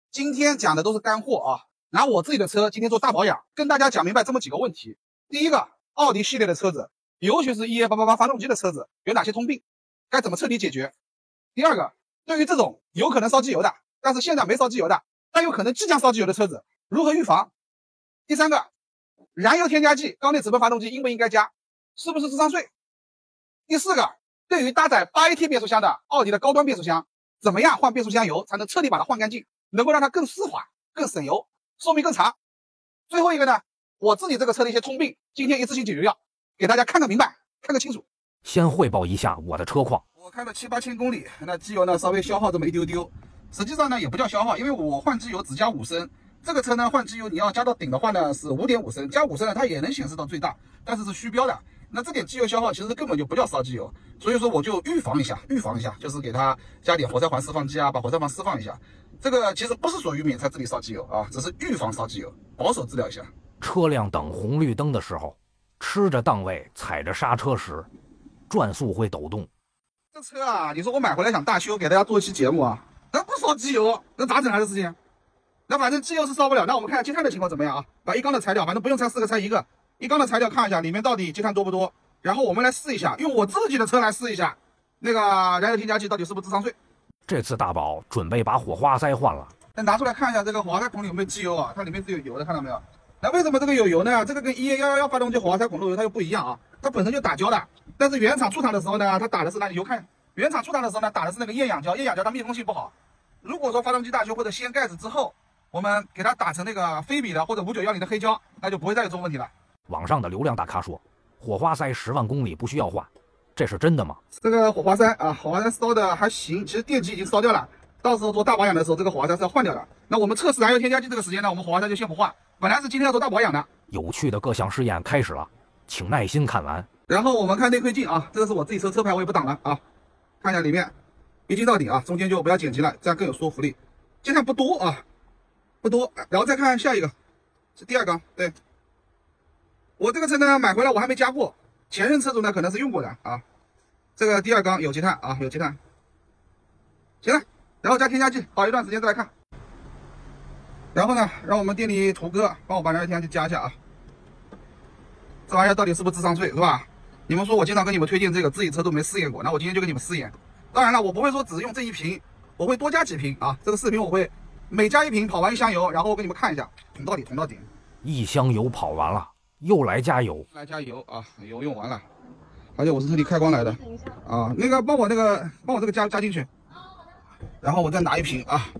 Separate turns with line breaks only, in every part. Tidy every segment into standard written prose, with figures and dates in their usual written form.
今天讲的都是干货啊，拿我自己的车今天做大保养，跟大家讲明白这么几个问题。第一个，奥迪系列的车子，尤其是 EA888 发动机的车子有哪些通病，该怎么彻底解决？第二个，对于这种有可能烧机油的，但是现在没烧机油的，但有可能即将烧机油的车子，如何预防？第三个，燃油添加剂缸内直喷发动机应不应该加？是不是智商税？第四个，对于搭载 8AT 变速箱的奥迪的高端变速箱，怎么样换变速箱油才能彻底把它换干净，能够让它更丝滑、更省油，寿命更长？最后一个呢，我自己这个车的一些通病，今天一次性解决掉，给大家看个明白，看个清楚。
先汇报一下我的车况，
我开了7、8千公里，那机油呢稍微消耗这么一丢丢，实际上呢也不叫消耗，因为我换机油只加5升，这个车呢换机油你要加到顶的话呢是5.5升，加5升呢它也能显示到最大，但是是虚标的。那这点机油消耗其实根本就不叫烧机油，所以说我就预防一下，就是给它加点活塞环释放剂啊，把活塞环释放一下。这个其实不是属于免拆自理烧机油啊，只是预防烧机油，保守治疗一下。
车辆等红绿灯的时候，吃着档位踩着刹车时，转速会抖动。
这车啊，你说我买回来想大修，给大家做一期节目啊，那不烧机油，那咋整啊这事情？那反正机油是烧不了，那我们看下积碳的情况怎么样啊？把一缸的拆掉，反正不用拆4个，拆1个。一缸的拆掉看一下里面到底积碳多不多，然后我们来试一下，用我自己的车来试一下，那个燃油添加剂到底是不是智商税？
这次大宝准备把火花塞换了，
再拿出来看一下这个火花塞孔里有没有机油啊？它里面是有油的，看到没有？那为什么这个有油呢？这个跟 EA111 发动机火花塞孔漏油它又不一样啊，它本身就打胶的，但是原厂出厂的时候呢，它打的是那油看，原厂出厂的时候呢打的是那个厌氧胶，厌氧胶它密封性不好。如果说发动机大修或者掀盖子之后，我们给它打成那个菲比的或者5910的黑胶，那就不会再有这种问题了。
网上的流量大咖说，火花塞10万公里不需要换，这是真的吗？
这个火花塞啊，火花塞烧的还行，其实电机已经烧掉了，到时候做大保养的时候，这个火花塞是要换掉的。那我们测试燃油添加剂这个时间呢，我们火花塞就先不换，本来是今天要做大保养的。
有趣的各项试验开始了，请耐心看完。
然后我们看内窥镜啊，这个是我自己车牌，我也不挡了啊，看一下里面，一镜到底啊，中间就不要剪辑了，这样更有说服力。积碳不多啊，不多。然后再看下一个，是第2缸，对。我这个车呢买回来我还没加过，前任车主呢可能是用过的啊。这个第2缸有积碳啊，有积碳。行了，然后加添加剂，好一段时间再来看。然后呢，让我们店里图哥帮我把燃油添加剂加一下啊。这玩意儿到底是不是智商税是吧？你们说我经常跟你们推荐这个，自己车都没试验过，那我今天就跟你们试验。当然了，我不会说只用这一瓶，我会多加几瓶啊。这个视频我会每加一瓶跑完1箱油，然后我给你们看一下，捅到底，捅到底。
1箱油跑完了。又来加油，
来加油啊！油用完了，而且我是特地开光来的啊。那个帮我这个加进去，然后我再拿一瓶啊，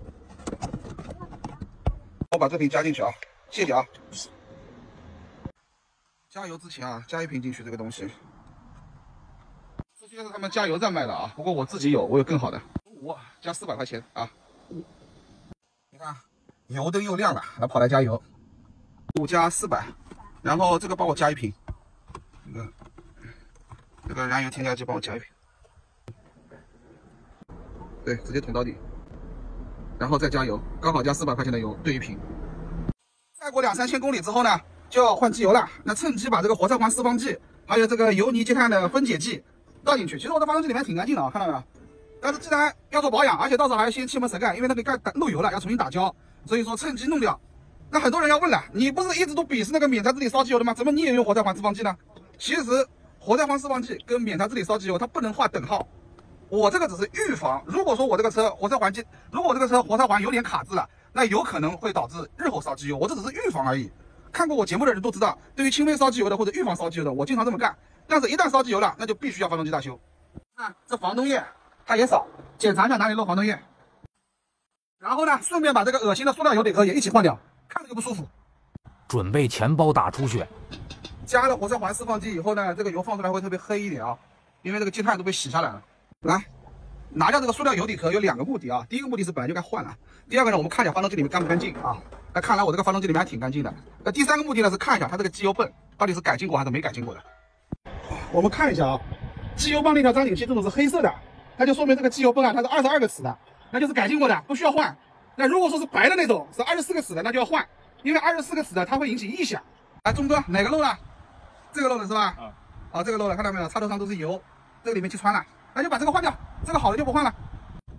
我把这瓶加进去啊，谢谢啊。加油之前啊，加一瓶进去这个东西，这些是他们加油站卖的啊。不过我自己有，我有更好的，5加400块钱啊。你看，油灯又亮了，来跑来加油，5加400。然后这个帮我加一瓶，这个燃油添加剂帮我加一瓶，对，直接捅到底，然后再加油，刚好加400块钱的油兑一瓶。再过2、3千公里之后呢，就要换机油了。那趁机把这个活塞环释放剂，还有这个油泥积碳的分解剂倒进去。其实我的发动机里面挺干净的啊，看到没有？但是既然要做保养，而且到时候还要掀气门舌盖，因为那个盖漏油了，要重新打胶，所以说趁机弄掉。那很多人要问了，你不是一直都鄙视那个免拆自理烧机油的吗？怎么你也用活塞环释放剂呢？其实活塞环释放剂跟免拆自理烧机油它不能划等号。我这个只是预防，如果说我这个车活塞环有点卡滞了，那有可能会导致日后烧机油。我这只是预防而已。看过我节目的人都知道，对于轻微烧机油的或者预防烧机油的，我经常这么干。但是一旦烧机油了，那就必须要发动机大修。看这防冻液它也少，检查一下哪里漏防冻液。然后呢，顺便把这个恶心的塑料油底壳也一起换掉。看着就不舒服，
准备钱包大出血。
加了活塞环释放剂以后呢，这个油放出来会特别黑一点啊，因为这个积碳都被洗下来了。来，拿掉这个塑料油底壳有2个目的啊，第一个目的是本来就该换了，第二个呢，我们看一下发动机里面干不干净啊。那看来我这个发动机里面还挺干净的。那第3个目的呢是看一下它这个机油泵到底是改进过还是没改进过的。我们看一下啊，机油泵那条张紧器这种是黑色的，那就说明这个机油泵啊它是22个齿的，那就是改进过的，不需要换。那如果说是白的那种，是24个齿的，那就要换，因为24个齿的它会引起异响。来，钟哥，哪个漏了？这个漏了是吧？好，这个漏了，看到没有？插头上都是油，这个里面击穿了，那就把这个换掉，这个好的就不换了。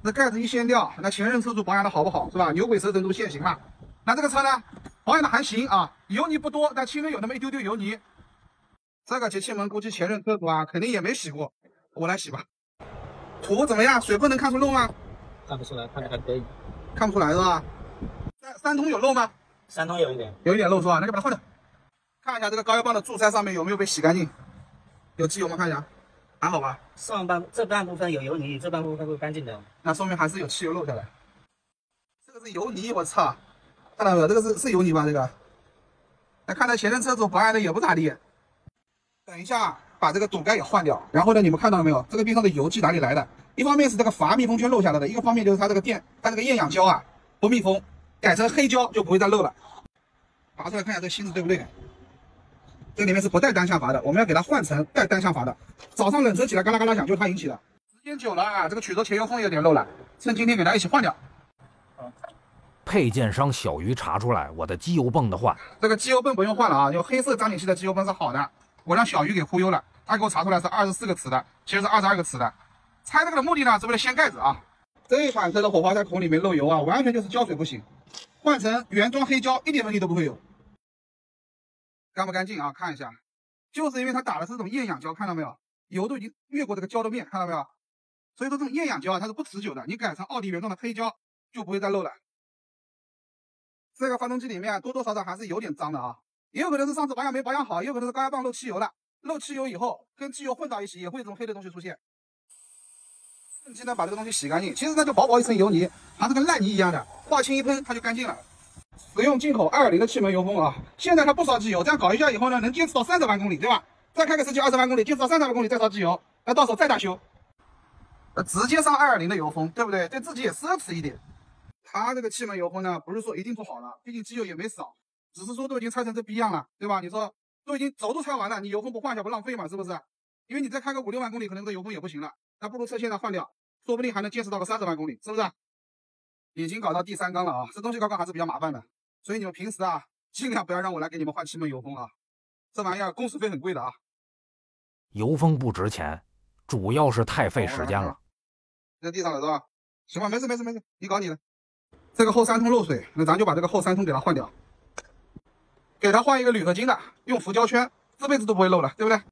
这盖子一掀掉，那前任车主保养的好不好是吧？牛鬼蛇神都现形了。那这个车呢，保养的还行啊，油泥不多，但轻微有那么一丢丢油泥。这个节气门估计前任车主啊肯定也没洗过，我来洗吧。土怎么样？水分能看出漏吗？
看不出来，看着还可以。
看不出来是吧？三通有漏吗？
三通有一点，
有一点漏是吧？那就把它换掉。看一下这个高压泵的柱塞上面有没有被洗干净，有机油吗？看一下，还好吧？
这半部分有油泥，这半部分会干净的。
那说明还是有汽油漏下来。这个是油泥，我操！看到没有？这个是油泥吧？这个。那看来前任车主保养的也不咋地。等一下把这个堵盖也换掉，然后呢，你们看到了没有？这个边上的油迹哪里来的？一方面是这个阀密封圈漏下来的，一个方面就是它这个它这个厌氧胶啊不密封，改成黑胶就不会再漏了。拔出来看一下这芯子对不对？这里面是不带单向阀的，我们要给它换成带单向阀的。早上冷车起来嘎啦嘎啦响，就是它引起的。时间久了啊，这个曲轴前油封有点漏了，趁今天给它一起换掉。
配件商小鱼查出来我的机油泵的换，
这个机油泵不用换了啊，有黑色张紧器的机油泵是好的。我让小鱼给忽悠了，他给我查出来是24个磁的，其实是22个磁的。拆这个的目的呢，是为了掀盖子啊。这一款车的火花塞孔里面漏油啊，完全就是胶水不行，换成原装黑胶一点问题都不会有。干不干净啊？看一下，就是因为它打的是这种厌氧胶，看到没有？油都已经越过这个胶的面，看到没有？所以说这种厌氧胶啊，它是不持久的，你改成奥迪原装的黑胶就不会再漏了。这个发动机里面多多少少还是有点脏的啊，也有可能是上次保养没保养好，也有可能是高压泵漏汽油了。漏汽油以后跟机油混到一起，也会有这种黑的东西出现。趁机呢把这个东西洗干净，其实它就薄薄一层油泥，像这个烂泥一样的，化清一喷它就干净了。使用进口220的气门油封啊，现在它不烧机油，这样搞一下以后呢，能坚持到30万公里，对吧？再开个10几20万公里，坚持到30万公里再烧机油，那到时候再大修，直接上220的油封，对不对？对自己也奢侈一点。它这个气门油封呢，不是说一定不好了，毕竟机油也没少，只是说都已经拆成这逼样了，对吧？你说都已经轴都拆完了，你油封不换一下不浪费嘛？是不是？因为你再开个5、6万公里，可能这油封也不行了，那不如车现在换掉，说不定还能坚持到个30万公里，是不是？已经搞到第3缸了啊，这东西搞搞还是比较麻烦的，所以你们平时啊，尽量不要让我来给你们换气门油封啊，这玩意儿工时费很贵的啊。
油封不值钱，主要是太费时间了。
在地上了是吧？行吧，没事，你搞你的。这个后3通漏水，那咱就把这个后3通给它换掉，给它换一个铝合金的，用浮胶圈，这辈子都不会漏了，对不对？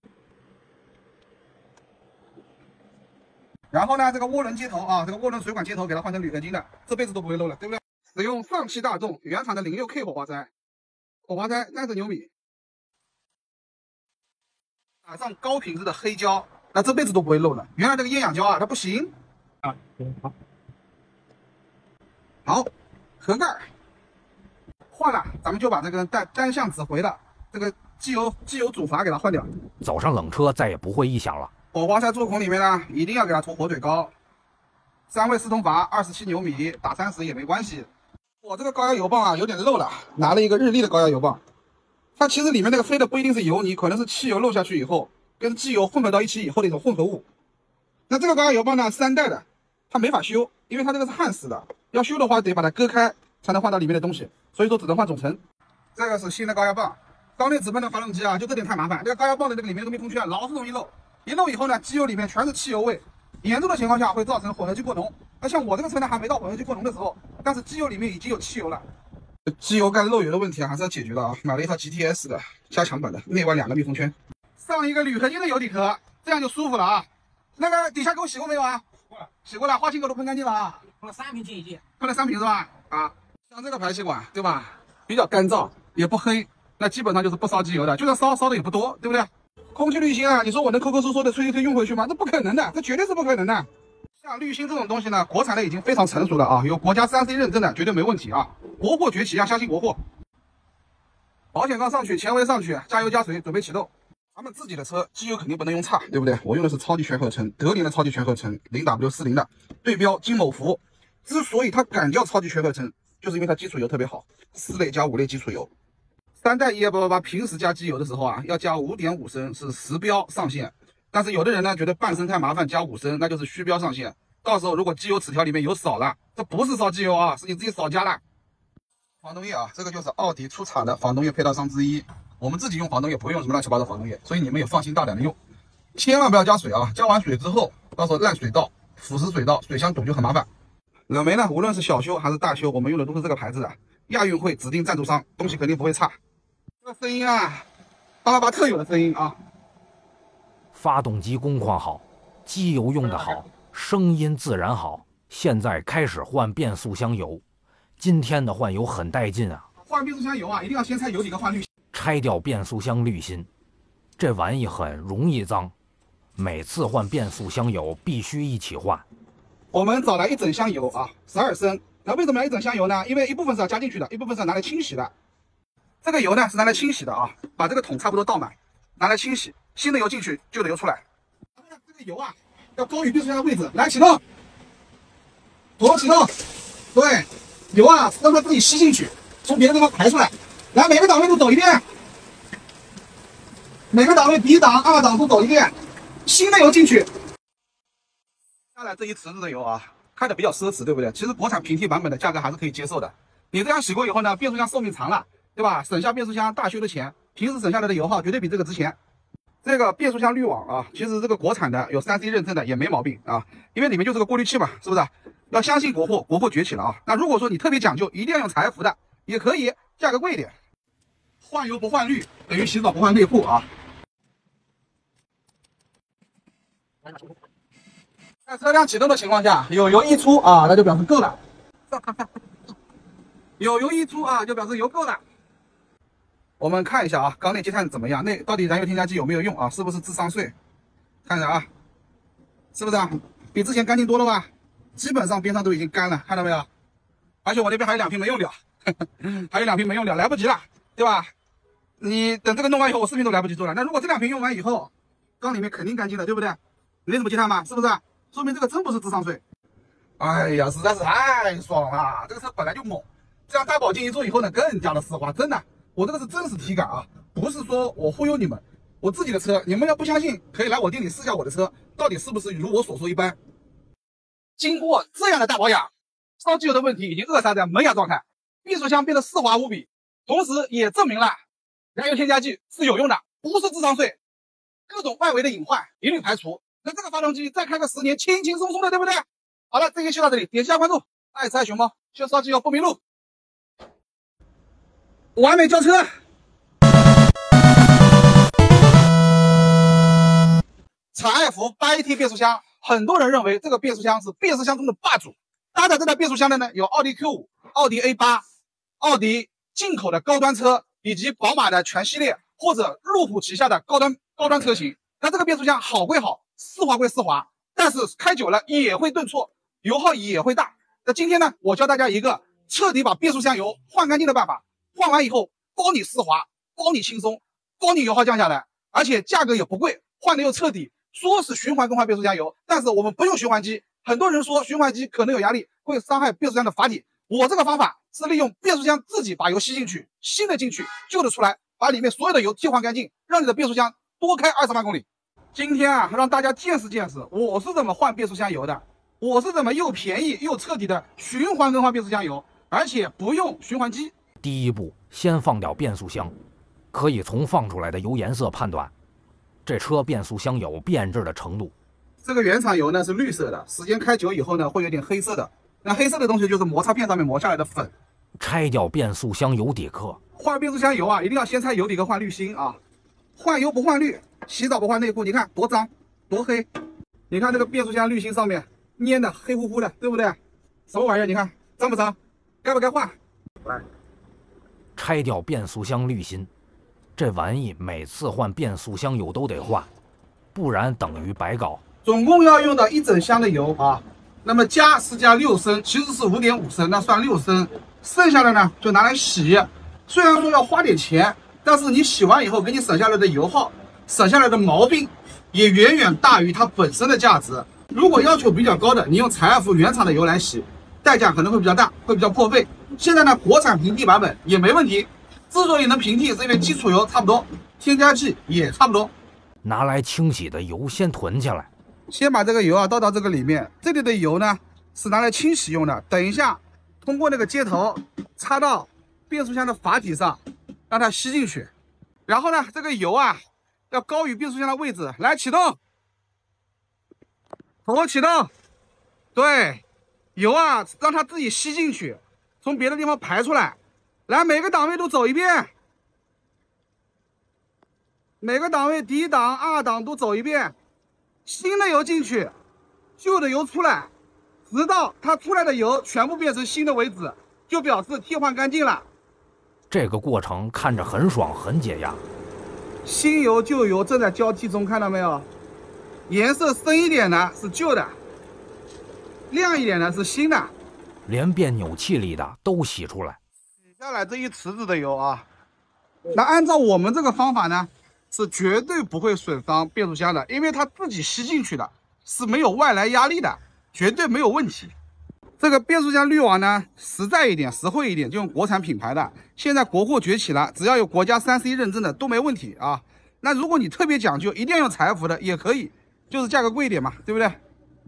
然后呢，这个涡轮接头啊，这个涡轮水管接头给它换成铝合金的，这辈子都不会漏了，对不对？使用上汽大众原厂的06K 火花塞，火花塞30牛米，打上高品质的黑胶，那这辈子都不会漏了。原来这个厌氧胶啊，它不行
啊。
好，盒盖换了，咱们就把这个单向指回的这个机油主阀给它换掉。
走上冷车再也不会异响了。
火花塞座孔里面呢，一定要给它涂火嘴膏，3位4通阀，27牛米，打30也没关系。我这个高压油泵啊有点漏了，拿了一个日立的高压油泵，它其实里面那个黑的不一定是油泥，可能是汽油漏下去以后跟机油混合到一起以后的一种混合物。那这个高压油泵呢，3代的，它没法修，因为它这个是焊死的，要修的话得把它割开才能换到里面的东西，所以说只能换总成。这个是新的高压泵，缸内直喷的发动机啊，就这点太麻烦，这个高压泵的这个里面这个密封圈老是容易漏，一漏以后呢，机油里面全是汽油味，严重的情况下会造成混合气过浓。那像我这个车呢，还没到混合气过浓的时候，但是机油里面已经有汽油了。机油盖漏油的问题啊，还是要解决的啊。买了一套 GTS 的加强版的，内外2个密封圈，上一个铝合金的油底壳，这样就舒服了啊。那个底下给我洗过没有啊？洗过了，花清口都喷干净了啊。
喷了3瓶清洗剂，
喷了3瓶是吧？啊，像这个排气管对吧？比较干燥，也不黑，那基本上就是不烧机油的，就算烧的也不多，对不对？空气滤芯啊，你说我能抠抠搜搜的吹一吹用回去吗？那不可能的，这绝对是不可能的。像滤芯这种东西呢，国产的已经非常成熟了啊，有国家3C 认证的，绝对没问题啊。国货崛起，要相信国货。保险杠上去，前围上去，加油加水，准备启动。咱们自己的车机油肯定不能用差，对不对？我用的是超级全合成，德林的超级全合成 0W40 的，对标金某孚。之所以它敢叫超级全合成，就是因为它基础油特别好，4类加5类基础油。3代12888平时加机油的时候啊，要加5.5升是实标上限。但是有的人呢觉得半升太麻烦，加5升那就是虚标上限。到时候如果机油齿条里面油少了，这不是烧机油啊，是你自己少加了。防冻液啊，这个就是奥迪出厂的防冻液配套商之一。我们自己用防冻液不会用什么乱七八糟防冻液，所以你们也放心大胆的用，千万不要加水啊！加完水之后，到时候烂水道、腐蚀水道、水箱堵就很麻烦。 冷媒呢，无论是小修还是大修，我们用的都是这个牌子的，亚运会指定赞助商，东西肯定不会差。这个声音啊，888特有的声音啊。
发动机工况好，机油用的好，声音自然好。现在开始换变速箱油，今天的换油很带劲啊！
换变速箱油啊，一定要先拆油底跟换滤芯。
拆掉变速箱滤芯，这玩意很容易脏，每次换变速箱油必须一起换。
我们找来一整箱油啊，12升。那为什么要一整箱油呢？因为一部分是要加进去的，一部分是拿来清洗的。这个油呢是拿来清洗的啊，把这个桶差不多倒满，拿来清洗。新的油进去，旧的油出来。这个油啊，要高于变速箱的位置，来启动，左启动，对，油啊让它自己吸进去，从别的地方排出来。来，每个档位都走一遍，每个档位第1档、2档都走一遍，新的油进去。下来这一池子的油啊，看着比较奢侈，对不对？其实国产平替版本的价格还是可以接受的。你这样洗过以后呢，变速箱寿命长了，对吧？省下变速箱大修的钱，平时省下来的油耗绝对比这个值钱。这个变速箱滤网啊，其实这个国产的有3C 认证的也没毛病啊，因为里面就是个过滤器嘛，是不是？要相信国货，国货崛起了啊。那如果说你特别讲究，一定要用采孚的，也可以，价格贵一点。换油不换滤，等于洗澡不换内裤啊。在车辆启动的情况下，有油溢出啊，那就表示够了。有油溢出啊，就表示油够了。我们看一下啊，缸内积碳怎么样？那到底燃油添加剂有没有用啊？是不是智商税？看一下啊，是不是啊？比之前干净多了吧？基本上边上都已经干了，看到没有？而且我那边还有2瓶没用掉，还有2瓶没用掉，来不及了，对吧？你等这个弄完以后，我4瓶都来不及做了。那如果这2瓶用完以后，缸里面肯定干净了，对不对？没怎么积碳嘛，是不是？说明这个真不是智商税。哎呀，实在是太爽了！这个车本来就猛，这样大保健一做以后呢，更加的丝滑，真的。我这个是真实体感啊，不是说我忽悠你们。我自己的车，你们要不相信，可以来我店里试下我的车，到底是不是如我所说一般。经过这样的大保养，烧机油的问题已经扼杀在萌芽状态，变速箱变得丝滑无比，同时也证明了燃油添加剂是有用的，不是智商税。各种外围的隐患一律排除，那这个发动机再开个10年，轻轻松松的，对不对？好了，这期就到这里，点击下关注，爱吃爱熊猫，修烧机油不迷路。完美交车，采孚8AT 变速箱，很多人认为这个变速箱是变速箱中的霸主。搭载这台变速箱的呢，有奥迪 Q5、奥迪 A8、奥迪进口的高端车，以及宝马的全系列或者路虎旗下的高端车型。那这个变速箱好归好，丝滑归丝滑，但是开久了也会顿挫，油耗也会大。那今天呢，我教大家一个彻底把变速箱油换干净的办法。换完以后，包你丝滑，包你轻松，包你油耗降下来，而且价格也不贵，换的又彻底。说是循环更换变速箱油，但是我们不用循环机。很多人说循环机可能有压力，会伤害变速箱的阀体。我这个方法是利用变速箱自己把油吸进去，新的进去，旧的出来，把里面所有的油替换干净，让你的变速箱多开20万公里。今天啊，让大家见识见识我是怎么换变速箱油的，我是怎么又便宜又彻底的循环更换变速箱油，而且不用循环机。
第一步，先放掉变速箱，可以从放出来的油颜色判断这车变速箱油变质的程度。
这个原厂油呢是绿色的，时间开久以后呢会有点黑色的，那黑色的东西就是摩擦片上面磨下来的粉。
拆掉变速箱油底壳，
换变速箱油啊，一定要先拆油底跟换滤芯啊。换油不换滤，洗澡不换内裤，你看多脏多黑。你看这个变速箱滤芯上面粘的黑乎乎的，对不对？什么玩意儿？你看脏不脏？该不该换？来。
拆掉变速箱滤芯，这玩意每次换变速箱油都得换，不然等于白搞。
总共要用到一整箱的油啊，那么加是加6升，其实是5.5升，那算6升，剩下的呢就拿来洗。虽然说要花点钱，但是你洗完以后给你省下来的油耗，省下来的毛病也远远大于它本身的价值。如果要求比较高的，你用采孚原厂的油来洗，代价可能会比较大，会比较破费。现在呢，国产平替版本也没问题。之所以能平替，是因为基础油差不多，添加剂也差不多。
拿来清洗的油先囤起来，
先把这个油啊倒到这个里面。这里的油呢是拿来清洗用的。等一下，通过那个接头插到变速箱的阀体上，让它吸进去。然后呢，这个油啊要高于变速箱的位置。来启动，头启动，对。 油啊让它自己吸进去，从别的地方排出来。来，每个档位都走一遍，每个档位第一档、二档都走一遍，新的油进去，旧的油出来，直到它出来的油全部变成新的为止，就表示替换干净了。
这个过程看着很爽，很解压。
新油旧油正在交替中，看到没有？颜色深一点的是旧的，亮一点的是新的，
连变扭器里的都洗出来。
洗下来这一池子的油啊，那按照我们这个方法呢，是绝对不会损伤变速箱的，因为它自己吸进去的，是没有外来压力的，绝对没有问题。这个变速箱滤网呢，实在一点、实惠一点，就用国产品牌的。现在国货崛起了，只要有国家3C 认证的都没问题啊。那如果你特别讲究，一定要用柴伏的也可以，就是价格贵一点嘛，对不对？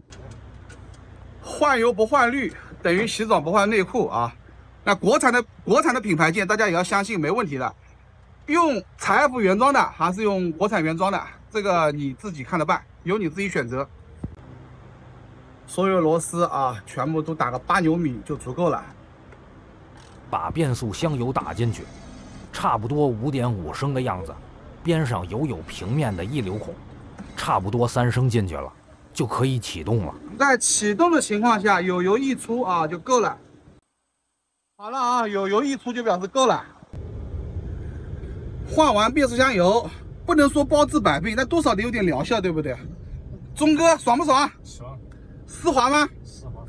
换油不换滤等于洗澡不换内裤啊。那国产的品牌件，大家也要相信没问题的。用柴伏原装的还是用国产原装的，这个你自己看着办，由你自己选择。所有螺丝啊，全部都打个8牛米就足够了。
把变速箱油打进去，差不多5.5升的样子，边上有平面的溢流孔，差不多3升进去了，就可以启动了。
在启动的情况下，有油溢出啊就够了。好了啊，有油溢出就表示够了。换完变速箱油，不能说包治百病，但多少得有点疗效，对不对？钟哥爽不爽？
爽。
丝滑吗？
丝滑。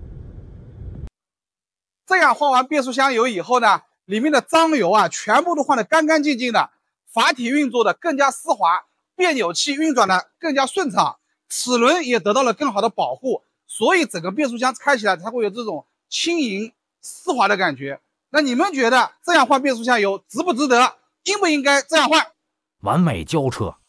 这样换完变速箱油以后呢，里面的脏油啊，全部都换得干干净净的，阀体运作的更加丝滑，变扭器运转的更加顺畅，齿轮也得到了更好的保护，所以整个变速箱开起来才会有这种轻盈丝滑的感觉。那你们觉得这样换变速箱油值不值得？应不应该这样换？
完美交车。